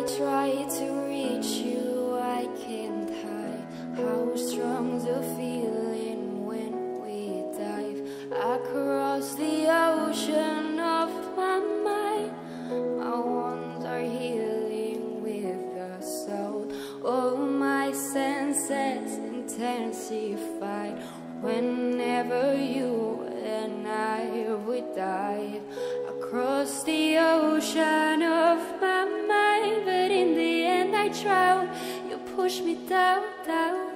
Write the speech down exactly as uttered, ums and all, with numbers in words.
try to reach you, I can't hide how strong the feeling when we dive across the ocean of my mind. My wounds are healing with the soul. All my senses intensified whenever you and I would dive across the ocean of my mind. But in the end I drown. You push me down, down.